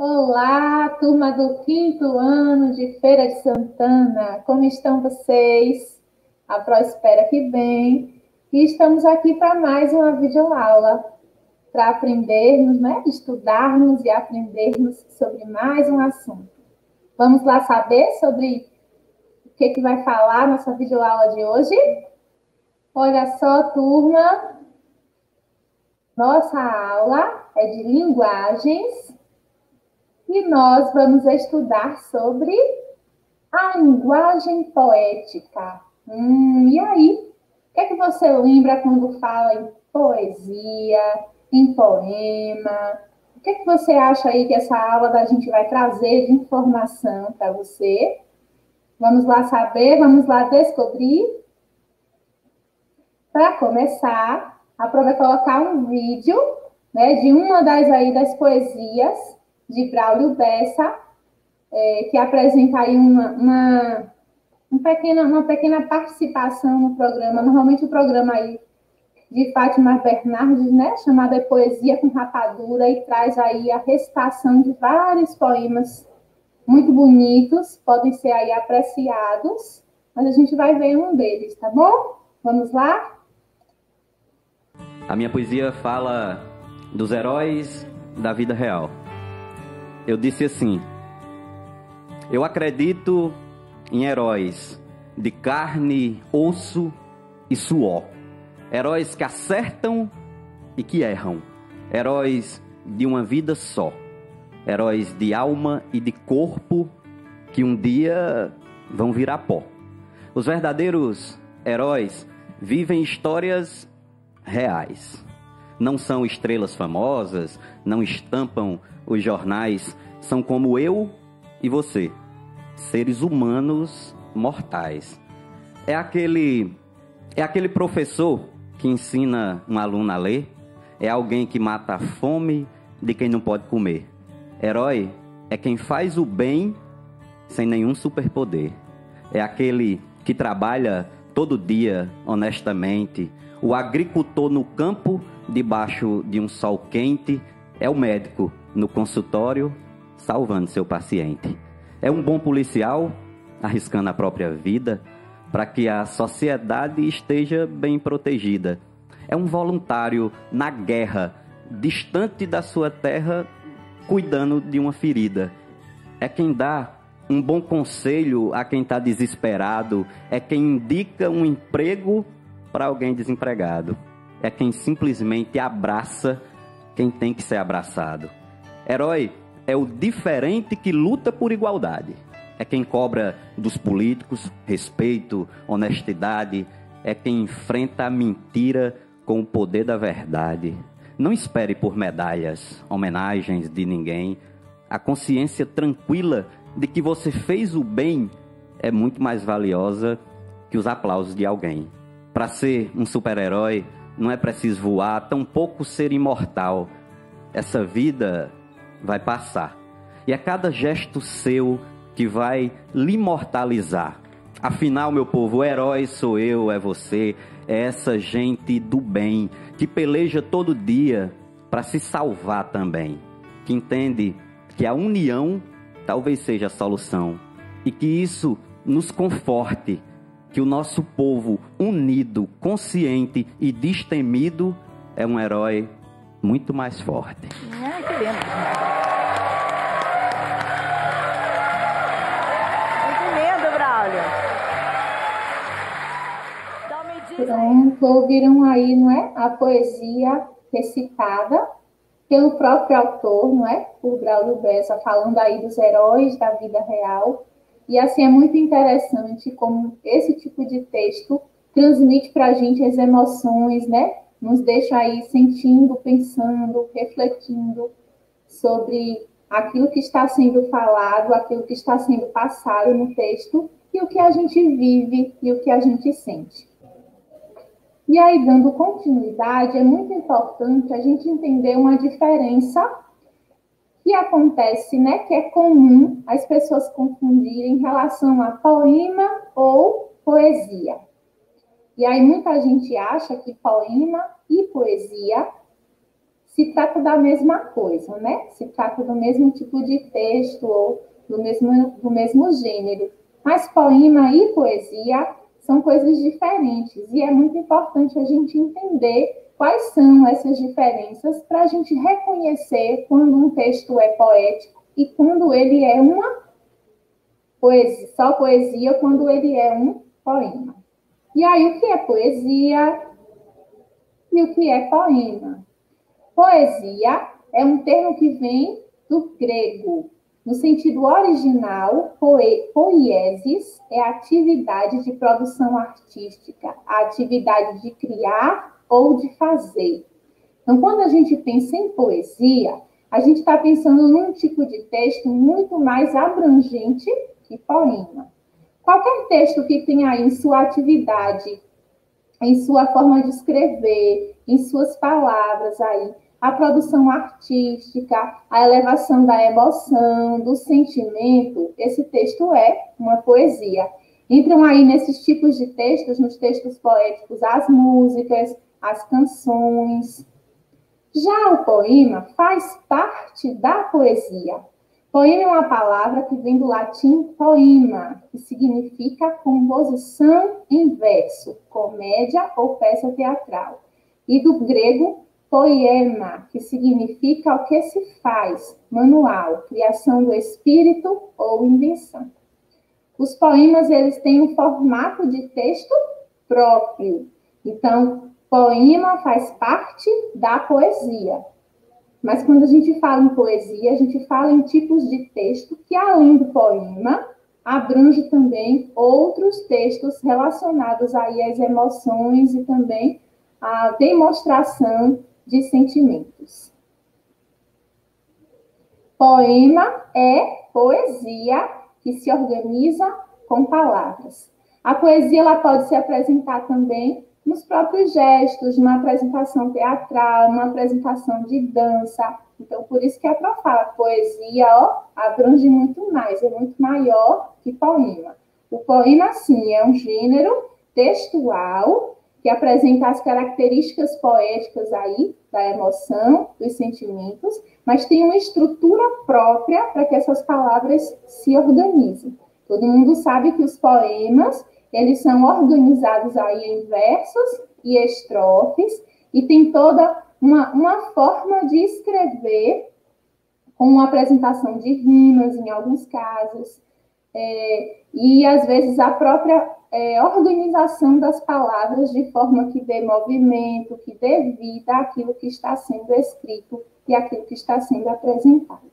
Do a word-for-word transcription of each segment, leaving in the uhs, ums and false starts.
Olá, turma do quinto ano de Feira de Santana. Como estão vocês? A Pro espera que bem. E estamos aqui para mais uma videoaula, para aprendermos, né? Estudarmos e aprendermos sobre mais um assunto. Vamos lá saber sobre o que, que vai falar a nossa videoaula de hoje? Olha só, turma. Nossa aula é de linguagens. E nós vamos estudar sobre a linguagem poética. Hum, e aí? O que é que você lembra quando fala em poesia, em poema? O que é que você acha aí que essa aula da gente vai trazer de informação para você? Vamos lá saber, vamos lá descobrir. Para começar, a Pro vai colocar um vídeo, né, de uma das aí das poesias de Braulio Bessa, é, que apresenta aí uma, uma, um pequena, uma pequena participação no programa, normalmente o programa aí de Fátima Bernardes, né, chamada Poesia com Rapadura, e traz aí a recitação de vários poemas muito bonitos, podem ser aí apreciados, mas a gente vai ver um deles, tá bom? Vamos lá? A minha poesia fala dos heróis da vida real. Eu disse assim: eu acredito em heróis de carne, osso e suor. Heróis que acertam e que erram. Heróis de uma vida só. Heróis de alma e de corpo que um dia vão virar pó. Os verdadeiros heróis vivem histórias reais. Não são estrelas famosas, não estampam os jornais, são como eu e você, seres humanos mortais. É aquele, é aquele professor que ensina um aluno a ler, é alguém que mata a fome de quem não pode comer. Herói é quem faz o bem sem nenhum superpoder. É aquele que trabalha todo dia honestamente, o agricultor no campo debaixo de um sol quente, é o médico no consultório salvando seu paciente. É um bom policial arriscando a própria vida para que a sociedade esteja bem protegida. É um voluntário na guerra, distante da sua terra, cuidando de uma ferida. É quem dá um bom conselho a quem está desesperado. É quem indica um emprego para alguém desempregado. É quem simplesmente abraça quem tem que ser abraçado. Herói é o diferente que luta por igualdade. É quem cobra dos políticos respeito, honestidade. É quem enfrenta a mentira com o poder da verdade. Não espere por medalhas, homenagens de ninguém. A consciência tranquila de que você fez o bem é muito mais valiosa que os aplausos de alguém. Para ser um super-herói, não é preciso voar, tampouco ser imortal. Essa vida vai passar. E é cada gesto seu que vai lhe imortalizar. Afinal, meu povo, o herói sou eu, é você, é essa gente do bem, que peleja todo dia para se salvar também. Que entende que a união talvez seja a solução. E que isso nos conforte. Que o nosso povo unido, consciente e destemido é um herói muito mais forte. Ai, que lindo. Muito lindo, Braulio. Então me diz aí. Pronto, ouviram aí, não é? A poesia recitada pelo próprio autor, não é? Por Braulio Bessa, falando aí dos heróis da vida real. E assim, é muito interessante como esse tipo de texto transmite para a gente as emoções, né? Nos deixa aí sentindo, pensando, refletindo sobre aquilo que está sendo falado, aquilo que está sendo passado no texto e o que a gente vive e o que a gente sente. E aí, dando continuidade, é muito importante a gente entender uma diferença que acontece, né, que é comum as pessoas confundirem em relação a poema ou poesia. E aí muita gente acha que poema e poesia se trata da mesma coisa, né? Se trata do mesmo tipo de texto ou do mesmo, do mesmo gênero. Mas poema e poesia são coisas diferentes e é muito importante a gente entender quais são essas diferenças para a gente reconhecer quando um texto é poético e quando ele é uma poesia, só poesia, quando ele é um poema. E aí, o que é poesia e o que é poema? Poesia é um termo que vem do grego. No sentido original, poe, poiesis é a atividade de produção artística, a atividade de criar ou de fazer. Então, quando a gente pensa em poesia, a gente está pensando num tipo de texto muito mais abrangente que poema. Qualquer texto que tenha aí em sua atividade, em sua forma de escrever, em suas palavras aí, a produção artística, a elevação da emoção, do sentimento, esse texto é uma poesia. Entram aí nesses tipos de textos, nos textos poéticos, as músicas, as canções. Já o poema faz parte da poesia. Poema é uma palavra que vem do latim poema, que significa composição em verso, comédia ou peça teatral. E do grego, poema, que significa o que se faz, manual, criação do espírito ou invenção. Os poemas, eles têm um formato de texto próprio. Então, poema faz parte da poesia. Mas quando a gente fala em poesia, a gente fala em tipos de texto que, além do poema, abrange também outros textos relacionados aí às emoções e também à demonstração de sentimentos. Poema é poesia que se organiza com palavras. A poesia ela pode se apresentar também nos próprios gestos, numa apresentação teatral, uma apresentação de dança. Então, por isso que a Pro fala, poesia, ó, abrange muito mais, é muito maior que poema. O poema, sim, é um gênero textual que apresenta as características poéticas aí da emoção, dos sentimentos, mas tem uma estrutura própria para que essas palavras se organizem. Todo mundo sabe que os poemas eles são organizados aí em versos e estrofes, e tem toda uma, uma forma de escrever, com uma apresentação de rimas, em alguns casos, é, e às vezes a própria é, organização das palavras de forma que dê movimento, que dê vida àquilo que está sendo escrito e àquilo que está sendo apresentado.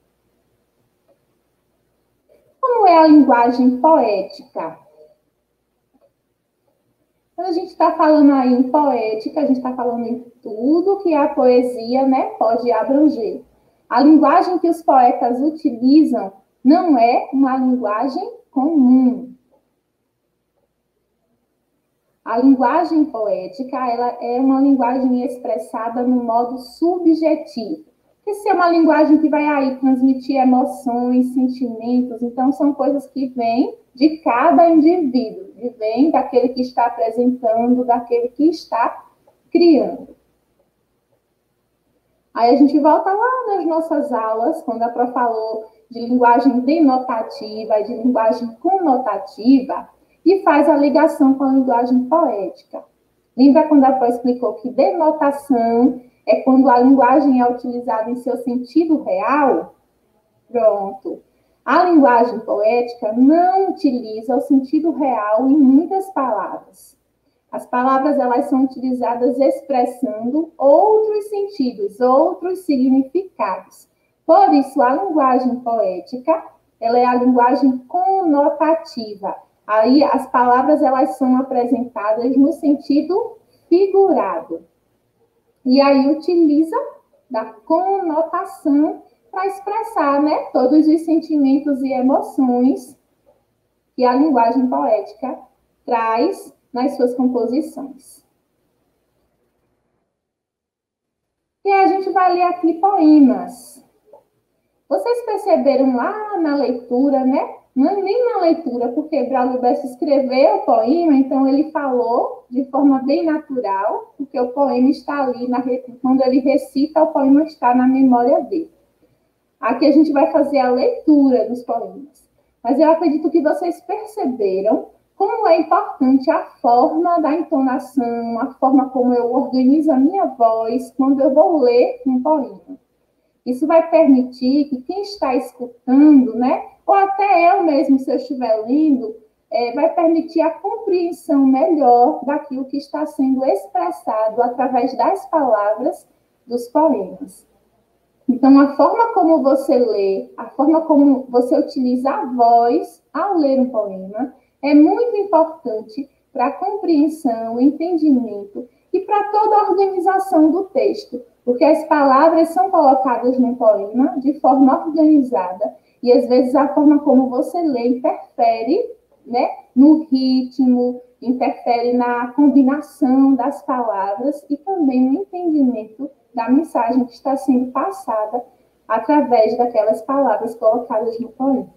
Como é a linguagem poética? Quando a gente está falando aí em poética, a gente está falando em tudo que a poesia, né, pode abranger. A linguagem que os poetas utilizam não é uma linguagem comum. A linguagem poética ela é uma linguagem expressada no modo subjetivo. Porque se é uma linguagem que vai aí transmitir emoções, sentimentos, então são coisas que vêm de cada indivíduo, que vem daquele que está apresentando, daquele que está criando. Aí a gente volta lá nas nossas aulas, quando a Pro falou de linguagem denotativa e de linguagem conotativa, e faz a ligação com a linguagem poética. Lembra quando a Pro explicou que denotação é quando a linguagem é utilizada em seu sentido real? Pronto. A linguagem poética não utiliza o sentido real em muitas palavras. As palavras elas são utilizadas expressando outros sentidos, outros significados. Por isso, a linguagem poética ela é a linguagem conotativa. Aí, as palavras elas são apresentadas no sentido figurado. E aí, utiliza da conotação para expressar, né, todos os sentimentos e emoções que a linguagem poética traz nas suas composições. E a gente vai ler aqui poemas. Vocês perceberam lá na leitura, né, não é nem na leitura, porque Braulio Bessa escreveu o poema, então ele falou de forma bem natural, porque o poema está ali, na, quando ele recita, o poema está na memória dele. Aqui a gente vai fazer a leitura dos poemas. Mas eu acredito que vocês perceberam como é importante a forma da entonação, a forma como eu organizo a minha voz quando eu vou ler um poema. Isso vai permitir que quem está escutando, né, ou até eu mesmo, se eu estiver lendo, é, vai permitir a compreensão melhor daquilo que está sendo expressado através das palavras dos poemas. Então, a forma como você lê, a forma como você utiliza a voz ao ler um poema é muito importante para a compreensão, entendimento e para toda a organização do texto, porque as palavras são colocadas no poema de forma organizada e, às vezes, a forma como você lê interfere, né, no ritmo, interfere na combinação das palavras e também no entendimento da mensagem que está sendo passada através daquelas palavras colocadas no poema.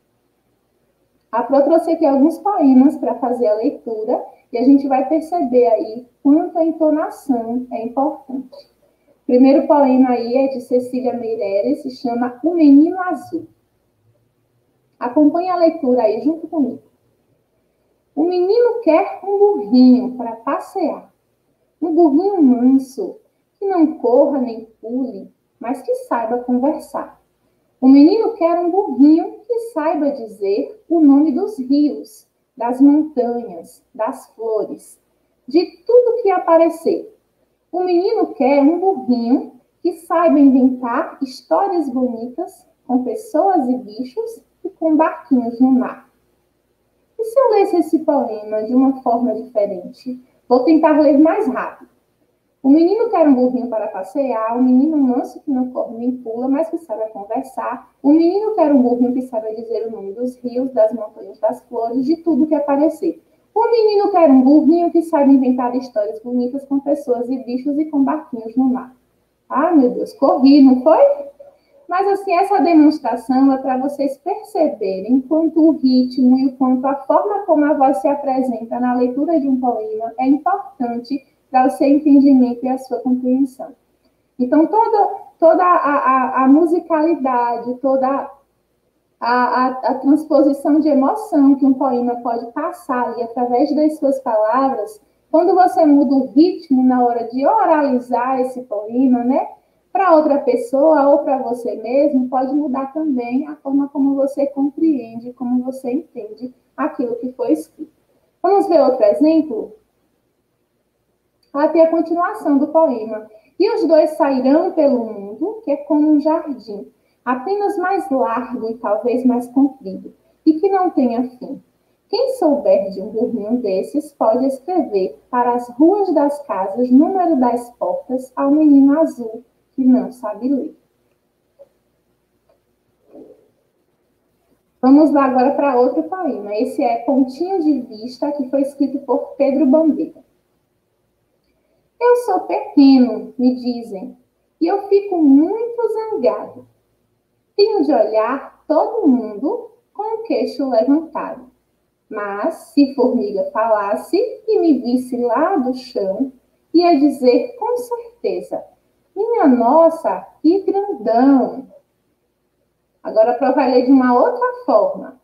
A Pro trouxe aqui alguns poemas para fazer a leitura e a gente vai perceber aí quanto a entonação é importante. O primeiro poema aí é de Cecília Meireles, se chama O Menino Azul. Acompanhe a leitura aí junto comigo. O menino quer um burrinho para passear, um burrinho manso, que não corra nem pule, mas que saiba conversar. O menino quer um burrinho que saiba dizer o nome dos rios, das montanhas, das flores, de tudo que aparecer. O menino quer um burrinho que saiba inventar histórias bonitas com pessoas e bichos e com barquinhos no mar. E se eu lesse esse poema de uma forma diferente? Vou tentar ler mais rápido. O menino quer um burrinho para passear, o menino manso que não corre nem pula, mas que sabe conversar. O menino quer um burrinho que sabe dizer o nome dos rios, das montanhas, das flores, de tudo que aparecer. O menino quer um burrinho que sabe inventar histórias bonitas com pessoas e bichos e com barquinhos no mar. Ah, meu Deus, corri, não foi? Mas, assim, essa demonstração é para vocês perceberem quanto o ritmo e o quanto a forma como a voz se apresenta na leitura de um poema é importante para o seu entendimento e a sua compreensão. Então, toda, toda a, a, a musicalidade, toda a, a, a transposição de emoção que um poema pode passar ali através das suas palavras, quando você muda o ritmo na hora de oralizar esse poema, né, para outra pessoa ou para você mesmo, pode mudar também a forma como você compreende, como você entende aquilo que foi escrito. Vamos ver outro exemplo? Até a continuação do poema. E os dois sairão pelo mundo, que é como um jardim, apenas mais largo e talvez mais comprido, e que não tenha fim. Quem souber de um burrinho desses pode escrever para as ruas das casas, número das portas, ao menino azul, que não sabe ler. Vamos lá agora para outro poema. Esse é Pontinho de Vista, que foi escrito por Pedro Bandeira. Eu sou pequeno, me dizem, e eu fico muito zangado. Tenho de olhar todo mundo com o queixo levantado. Mas, se formiga falasse e me visse lá do chão, ia dizer com certeza, minha nossa, que grandão! Agora, para vai ler de uma outra forma.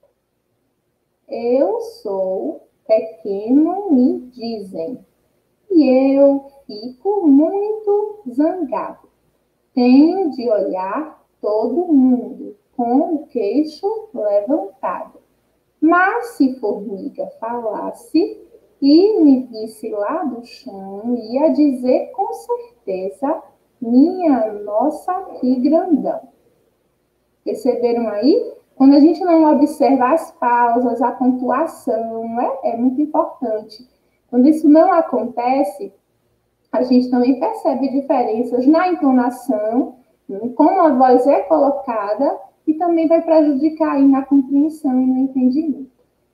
Eu sou pequeno, me dizem, e eu fico muito zangado. Tenho de olhar todo mundo com o queixo levantado. Mas se formiga falasse e me visse lá do chão, ia dizer com certeza, minha nossa, que grandão. Perceberam aí? Quando a gente não observa as pausas, a pontuação, né? É muito importante. Quando isso não acontece, a gente também percebe diferenças na entonação, como a voz é colocada, e também vai prejudicar aí na compreensão e no entendimento.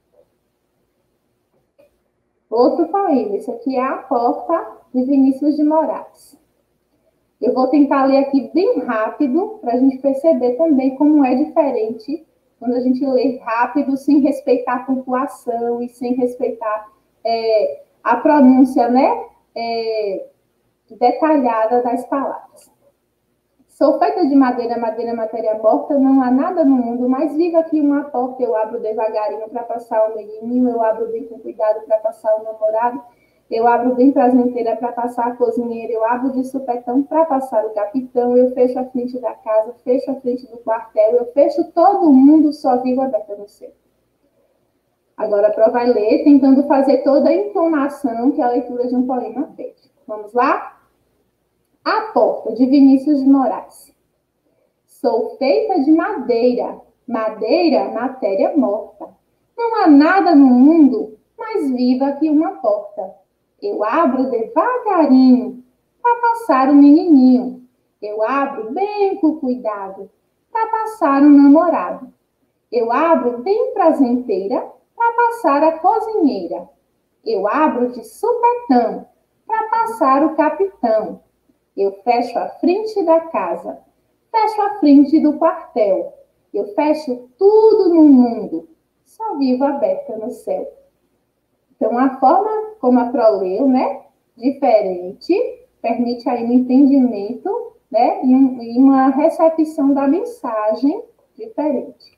Outro poema, esse aqui é A Porta, de Vinícius de Moraes. Eu vou tentar ler aqui bem rápido, para a gente perceber também como é diferente quando a gente lê rápido, sem respeitar a pontuação e sem respeitar é, a pronúncia, né, é, detalhada das palavras. Sou feita de madeira, madeira, matéria morta, não há nada no mundo mais viva que uma porta. Eu abro devagarinho para passar o menininho, eu abro bem com cuidado para passar o namorado, eu abro bem prazenteira para passar a cozinheira, eu abro de supetão para passar o capitão, eu fecho a frente da casa, fecho a frente do quartel, eu fecho todo mundo, só vivo aberta no céu. Agora a Pro vai ler, tentando fazer toda a entonação que a leitura de um poema pede. Vamos lá? A Porta, de Vinícius de Moraes. Sou feita de madeira, madeira, matéria morta. Não há nada no mundo mais viva que uma porta. Eu abro devagarinho para passar o menininho. Eu abro bem com cuidado para passar o namorado. Eu abro bem prazenteira para passar a cozinheira. Eu abro de supetão para passar o capitão. Eu fecho a frente da casa, fecho a frente do quartel. Eu fecho tudo no mundo, só vivo aberta no céu. Então, a forma como a Pro leu, né, diferente, permite aí um entendimento, né, e, um, e uma recepção da mensagem diferente.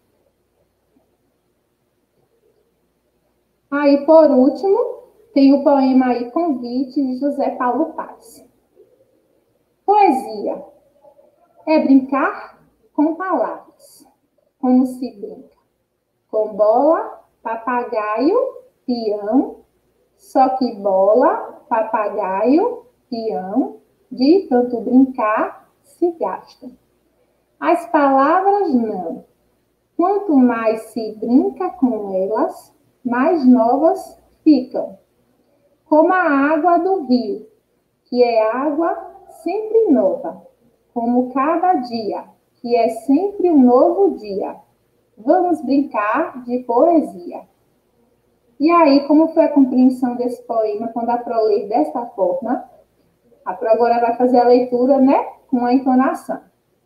Aí, por último, tem o poema aí, Convite, de José Paulo Paes. Poesia é brincar com palavras, como se brinca com bola, papagaio, peão, só que bola, papagaio, peão, de tanto brincar, se gastam. As palavras não. Quanto mais se brinca com elas, mais novas ficam. Como a água do rio, que é água sempre nova, como cada dia, que é sempre um novo dia. Vamos brincar de poesia. E aí, como foi a compreensão desse poema quando a Pro lê desta forma? A Pro agora vai fazer a leitura, né, com a entonação.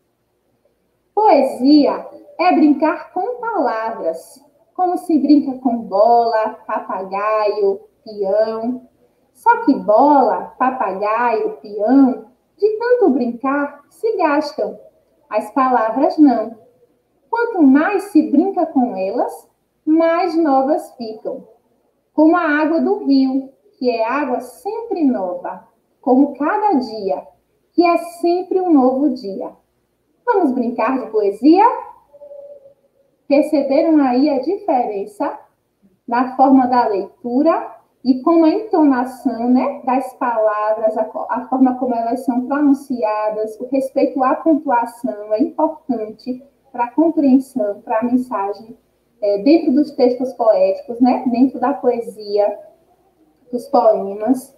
Poesia é brincar com palavras, como se brinca com bola, papagaio, peão. Só que bola, papagaio, peão, de tanto brincar, se gastam. As palavras não. Quanto mais se brinca com elas, mais novas ficam. Como a água do rio, que é água sempre nova. Como cada dia, que é sempre um novo dia. Vamos brincar de poesia? Perceberam aí a diferença na forma da leitura e com a entonação, né, das palavras, a, a forma como elas são pronunciadas, o respeito à pontuação é importante para a compreensão, para a mensagem, é, dentro dos textos poéticos, né, dentro da poesia, dos poemas.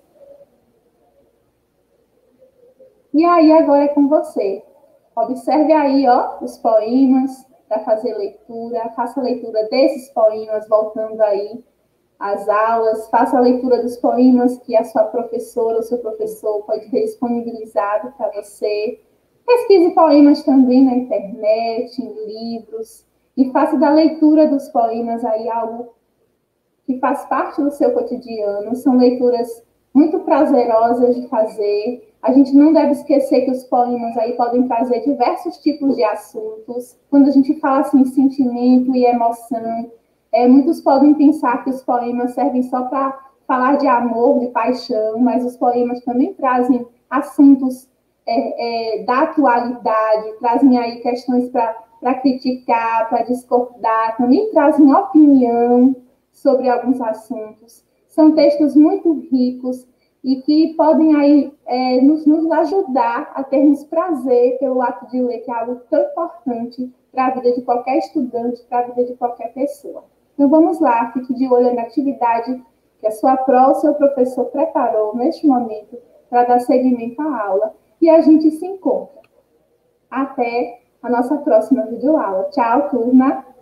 E aí, agora é com você. Observe aí, ó, os poemas, para fazer leitura, faça a leitura desses poemas, voltando aí as aulas, faça a leitura dos poemas que a sua professora ou seu professor pode ter disponibilizado para você. Pesquise poemas também na internet, em livros, e faça da leitura dos poemas aí algo que faz parte do seu cotidiano. São leituras muito prazerosas de fazer. A gente não deve esquecer que os poemas aí podem trazer diversos tipos de assuntos. Quando a gente fala assim, sentimento e emoção, É, muitos podem pensar que os poemas servem só para falar de amor, de paixão, mas os poemas também trazem assuntos é, é, da atualidade, trazem aí questões para criticar, para discordar, também trazem opinião sobre alguns assuntos. São textos muito ricos e que podem aí é, nos, nos ajudar a termos prazer pelo ato de ler, que é algo tão importante para a vida de qualquer estudante, para a vida de qualquer pessoa. Então, vamos lá, fique de olho na atividade que a sua pró, o seu professor preparou neste momento para dar seguimento à aula. E a gente se encontra. Até a nossa próxima videoaula. Tchau, turma!